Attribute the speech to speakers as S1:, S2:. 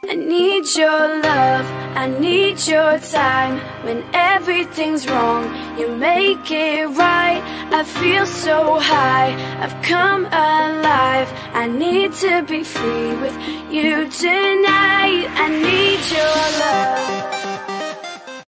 S1: I need your love, I need your time. When everything's wrong, you make it right. I feel so high, I've come alive. I need to be free with you tonight. I need your love.